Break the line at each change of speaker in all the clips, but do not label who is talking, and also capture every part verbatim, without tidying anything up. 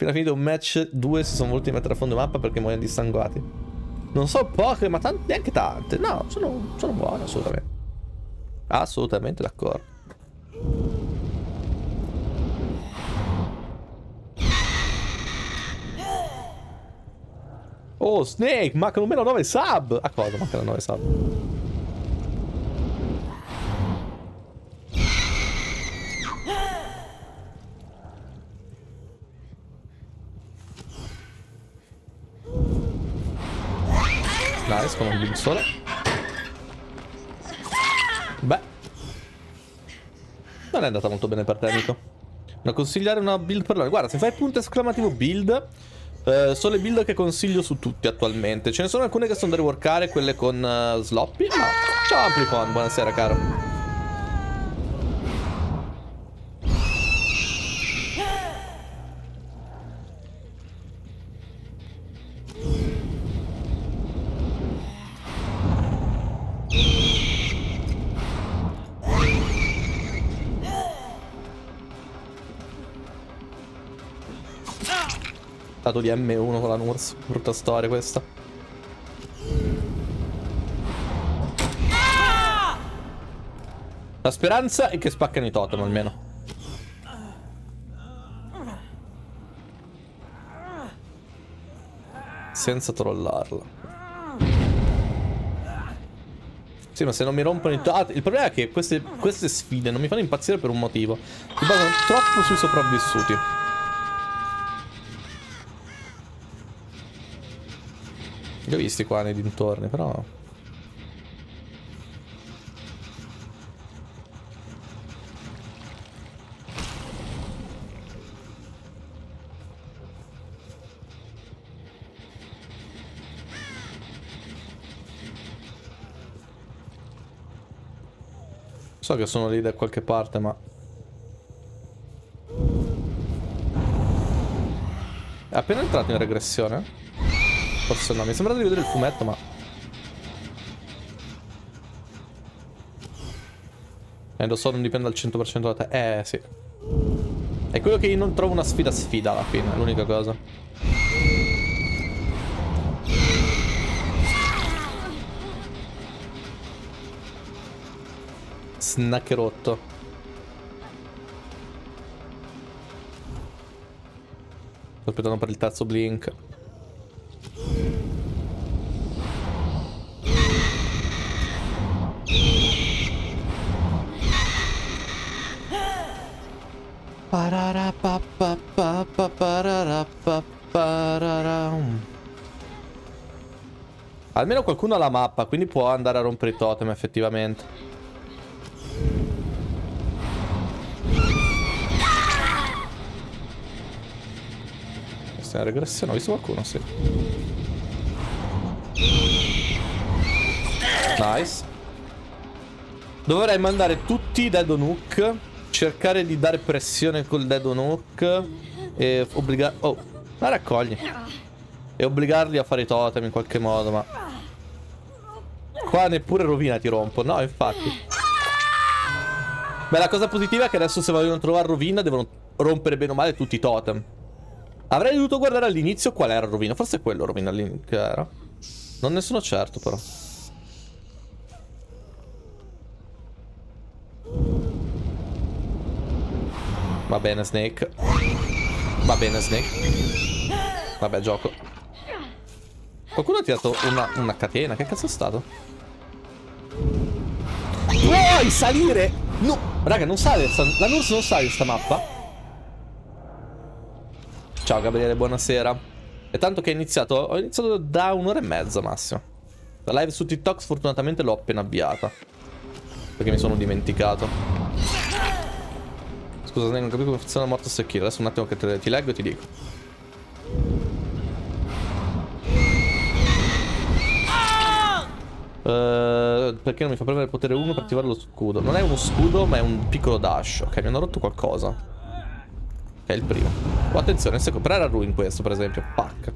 Appena finito un match, due si sono voluti mettere a fondo mappa perché muoiono dissanguati. Non so poche, ma tante, neanche tante. No, sono, sono buone, assolutamente. Assolutamente d'accordo. Oh, Snake, mancano meno nove sub. A cosa mancano nove sub? Nice, con un blink solo. Beh, non è andata molto bene per te, amico. Da consigliare una build per loro. Guarda, se fai punto esclamativo build, eh, sono le build che consiglio su tutti attualmente. Ce ne sono alcune che sono da reworkare, quelle con uh, Sloppy. No. Ciao Amplifon, buonasera caro. Stato di M uno con la Nurse. Brutta storia questa. La speranza è che spaccano i totem almeno. Senza trollarla. Sì, ma se non mi rompono i totem... Il problema è che queste, queste sfide non mi fanno impazzire per un motivo. Si basano troppo sui sopravvissuti. Li ho visti qua nei dintorni, però... So che sono lì da qualche parte, ma... È appena entrato in regressione? Forse no, mi sembra di vedere il fumetto, ma... Eh, lo so, non dipende al cento per cento da te. Eh, sì. È quello che io non trovo una sfida sfida alla fine, è l'unica cosa. Snaccherotto. Sto aspettando per il terzo blink. Almeno qualcuno ha la mappa, quindi può andare a rompere i totem effettivamente. Questa è una regressione, ho visto qualcuno, sì. Nice. Dovrei mandare tutti i Dead Nook, cercare di dare pressione col Dead Nook e obbligare... Oh, la raccogli. E obbligarli a fare i totem in qualche modo, ma... Qua neppure rovina ti rompo, no, infatti. Beh, la cosa positiva è che adesso se vogliono trovare rovina devono rompere bene o male tutti i totem. Avrei dovuto guardare all'inizio qual era rovina, forse è quello rovina che era. Non ne sono certo però. Va bene Snake. Va bene Snake. Vabbè, gioco. Qualcuno ha tirato una, una catena, che cazzo è stato? Puoi salire? No, raga, non sale, la Nurse non sale in sta mappa. Ciao Gabriele, buonasera. È tanto che ho iniziato, ho iniziato da un'ora e mezza massimo. La live su TikTok sfortunatamente l'ho appena avviata, perché mi sono dimenticato. Scusa, non capisco come funziona Morto Sekiro. Adesso un attimo che te, ti leggo e ti dico. Uh, perché non mi fa premere il potere uno per attivare lo scudo? Non è uno scudo, ma è un piccolo dash. Ok, mi hanno rotto qualcosa. Ok, il primo. Oh, attenzione, il secondo. Però era Ruin questo, per esempio. Pac.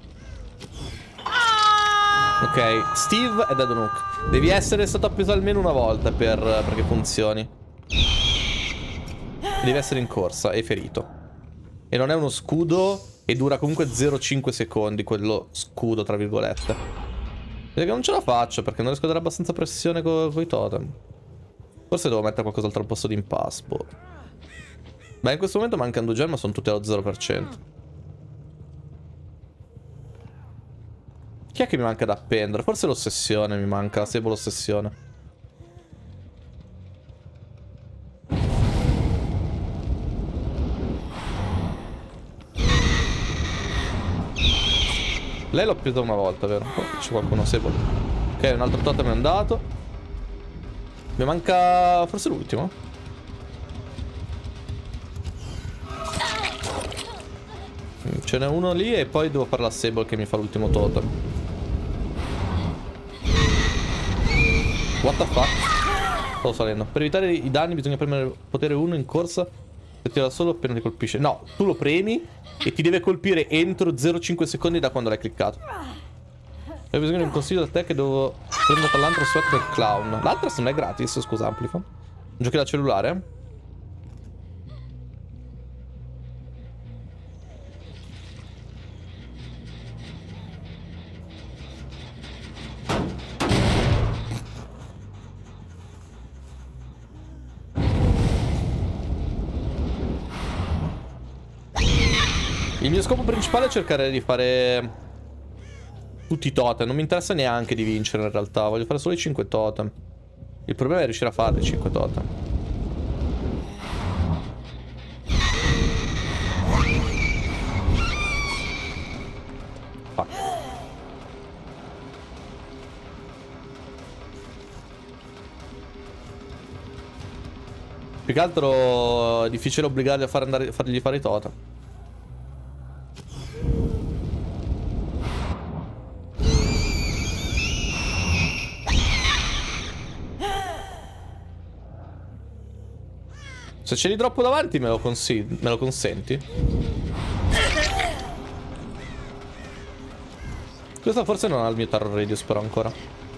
Ok, Steve e Dead Nook. Devi essere stato appeso almeno una volta per, perché funzioni. Devi essere in corsa e ferito. E non è uno scudo e dura comunque zero virgola cinque secondi quello scudo, tra virgolette. Perché non ce la faccio, perché non riesco a dare abbastanza pressione con i totem. Forse devo mettere qualcos'altro al posto di impasse, boh. Beh, in questo momento mancano due gemme, ma sono tutte allo zero per cento. Chi è che mi manca da appendere? Forse l'ossessione mi manca, seguo l'ossessione. Lei l'ho presa una volta, vero? Oh, c'è qualcuno, sebo. Ok, un altro totem è andato. Mi manca forse l'ultimo. Ce n'è uno lì e poi devo fare la Sable che mi fa l'ultimo totem. What the fuck? Sto salendo. Per evitare i danni bisogna premere potere uno in corsa. Se tira solo appena ti colpisce. No, tu lo premi e ti deve colpire entro zero virgola cinque secondi da quando l'hai cliccato. Ho bisogno di un consiglio da te che devo prendere tra l'altro sweat del clown. L'altra non è gratis, scusa, Amplifa. Giochi da cellulare? Il mio scopo principale è cercare di fare tutti i totem. Non mi interessa neanche di vincere in realtà. Voglio fare solo i cinque totem. Il problema è riuscire a fare i cinque totem. Fuck. Più che altro è difficile obbligarli a far andare, fargli fare i totem. Se ce li droppo davanti me lo, me lo consenti? Questo forse non ha il mio terror radius però ancora.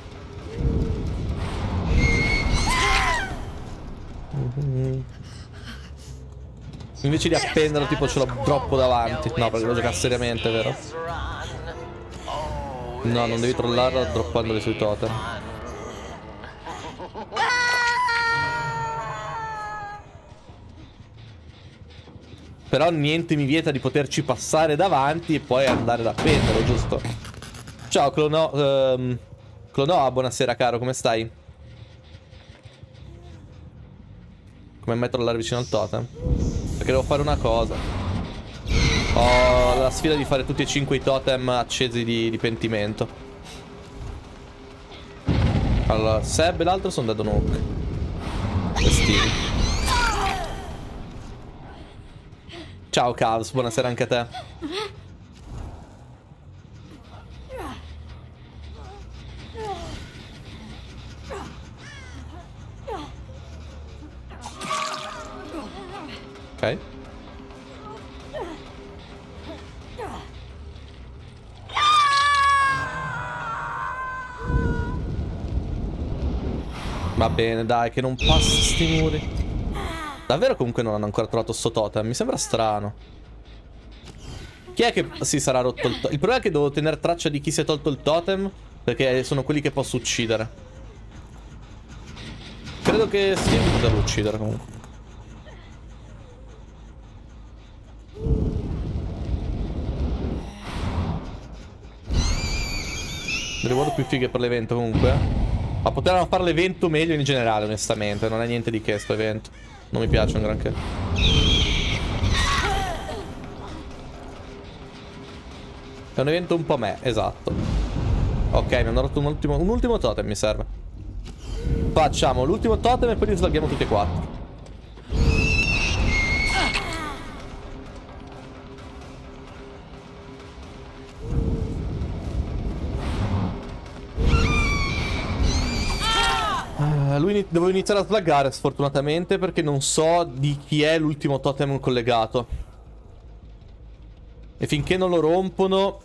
Mm-hmm. Invece di appenderlo tipo ce l'ho troppo davanti. No, perché devo giocare seriamente, vero? No, non devi trollarlo droppandoli sui totem. Però niente mi vieta di poterci passare davanti e poi andare ad appenderlo, giusto? Ciao Clono... Um, Clonoa, buonasera caro, come stai? Come mai trollare vicino al totem? Perché devo fare una cosa. Ho la sfida di fare tutti e cinque i totem accesi di, di pentimento. Allora, Seb e l'altro sono Dead Nook. Festivi. Ciao Cavs, buonasera anche a te. Ok. Va bene, dai, che non passa sti muri. Davvero comunque non hanno ancora trovato sto totem. Mi sembra strano. Chi è che si sarà rotto il totem? Il problema è che devo tenere traccia di chi si è tolto il totem, perché sono quelli che posso uccidere. Credo che sia di poterlo uccidere comunque. Le reward più fighe per l'evento comunque. Ma potevano fare l'evento meglio in generale, onestamente. Non è niente di che sto evento. Non mi piace un granché. È un evento un po' me, esatto. Ok, mi hanno rotto un ultimo, un ultimo totem, mi serve. Facciamo l'ultimo totem e poi li slaghiamo tutti e quattro. Lui devo iniziare a slaggare sfortunatamente perché non so di chi è l'ultimo totem collegato. E finché non lo rompono...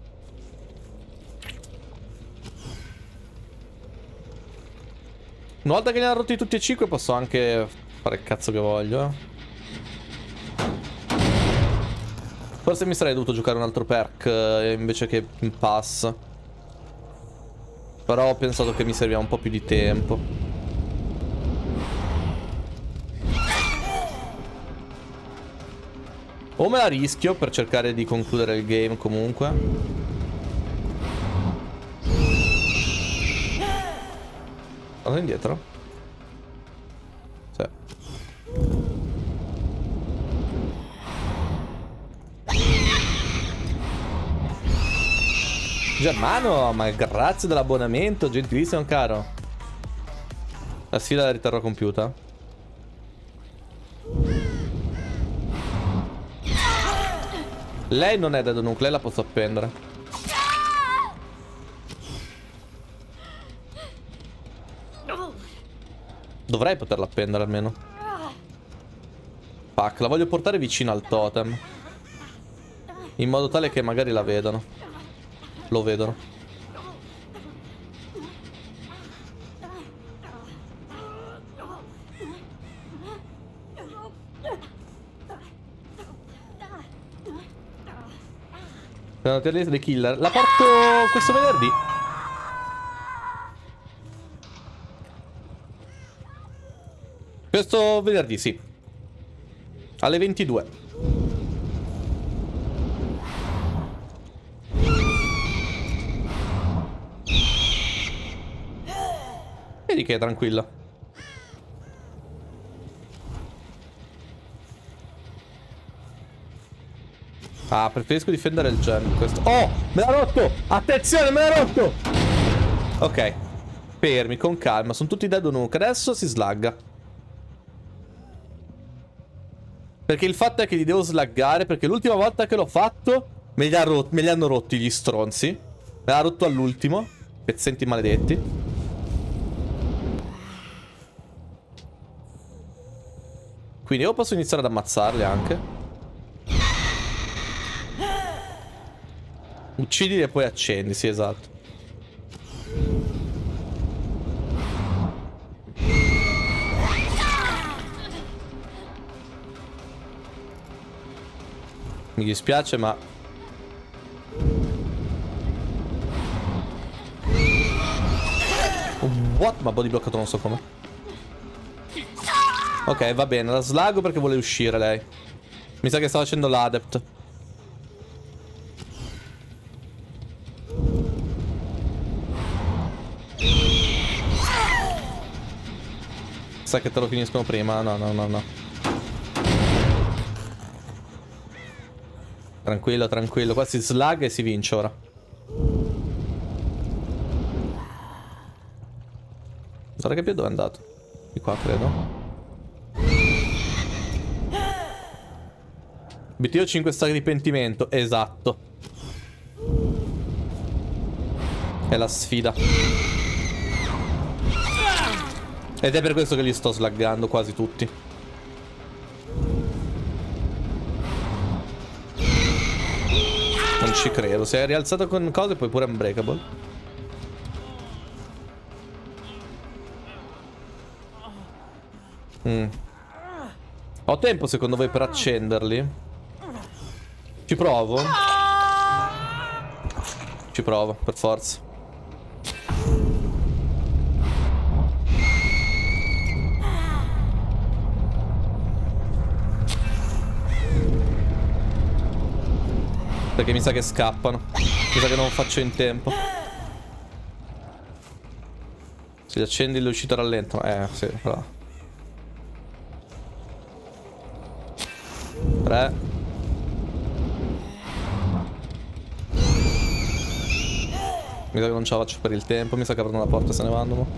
Una volta che ne hanno rotti tutti e cinque posso anche fare il cazzo che voglio, eh. Forse mi sarei dovuto giocare un altro perk eh, invece che in pass. Però ho pensato che mi serviva un po' più di tempo. O me la rischio per cercare di concludere il game comunque. Vado indietro? Sì. Germano, ma grazie dell'abbonamento, gentilissimo caro. La sfida la riterrò compiuta. Lei non è Dead Nuke, lei la posso appendere. Dovrei poterla appendere almeno. Fuck, la voglio portare vicino al totem. In modo tale che magari la vedano. Lo vedono. La lista dei killer. La porto questo venerdì. Questo venerdì, sì. Alle ventidue. Vedi che è tranquilla. Ah, preferisco difendere il gen questo. Oh, me l'ha rotto. Attenzione, me l'ha rotto. Ok. Fermi, con calma. Sono tutti dead nuke. Adesso si slagga. Perché il fatto è che li devo slaggare. Perché l'ultima volta che l'ho fatto me li, ha rot me li hanno rotti gli stronzi. Me l'ha rotto all'ultimo. Pezzenti maledetti. Quindi io posso iniziare ad ammazzarli anche. Uccidili e poi accendi, sì, esatto. Mi dispiace, ma... What? Ma body bloccato non so come. Ok, va bene, la slago perché vuole uscire lei. Mi sa che sta facendo l'adept. Sa che te lo finiscono prima. No, no, no, no. Tranquillo, tranquillo. Qua si slag e si vince ora. Guarda che più dove è andato? Di qua, credo. Obiettivo cinque stati di pentimento. Esatto. È la sfida. Ed è per questo che li sto slaggando quasi tutti. Non ci credo. Si è rialzato con cose e poi pure unbreakable. Mm. Ho tempo secondo voi per accenderli? Ci provo. Ci provo, per forza. Perché mi sa che scappano. Mi sa che non faccio in tempo. Se li accendi l'uscita rallenta. Eh, sì, bravo. Tre. Mi sa che non ce la faccio per il tempo. Mi sa che aprono la porta e se ne vanno. Mo.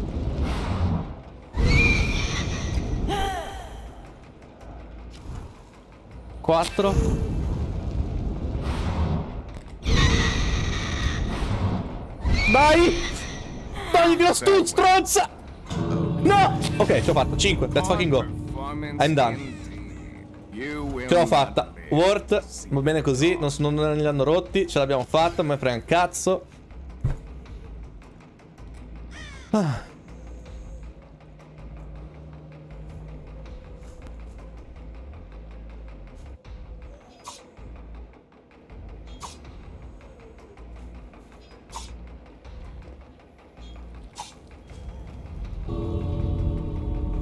Quattro. Dai! Dai, che sto stronza! No! Ok, ce l'ho fatta. Cinque. Let's fucking go. I'm done. Ce l'ho fatta. Worth. Va bene così. Non, non, non li hanno rotti. Ce l'abbiamo fatta. Non me frega un cazzo. Ah.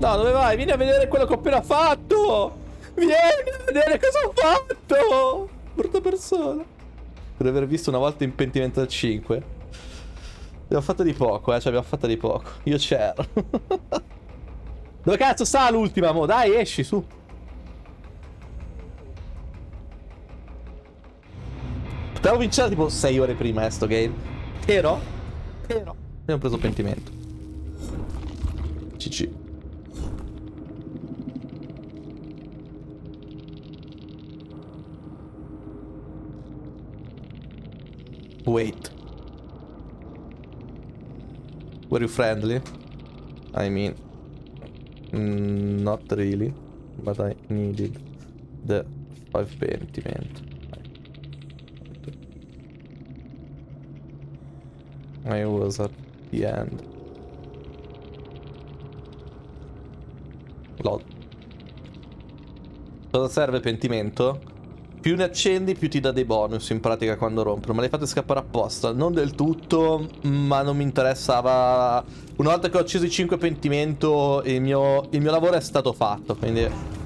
No, dove vai? Vieni a vedere quello che ho appena fatto! Vieni a vedere cosa ho fatto! Brutta persona. Per aver visto una volta in pentimento da cinque. Abbiamo fatto di poco, eh, cioè abbiamo fatto di poco. Io c'ero. Dove cazzo sta l'ultima, mo? Dai, esci, su. Potevo vincere tipo sei ore prima, eh, sto game. Però, però, abbiamo preso pentimento. C C. Wait. Were you friendly? I mean, mm, not really, but I needed the five pentiment. I was at the end. Lol. Cosa serve il pentimento? Più ne accendi, più ti dà dei bonus in pratica quando rompono. Ma le fate scappare apposta. Non del tutto, ma non mi interessava. Una volta che ho acceso i cinque pentimento, il mio, il mio lavoro è stato fatto. Quindi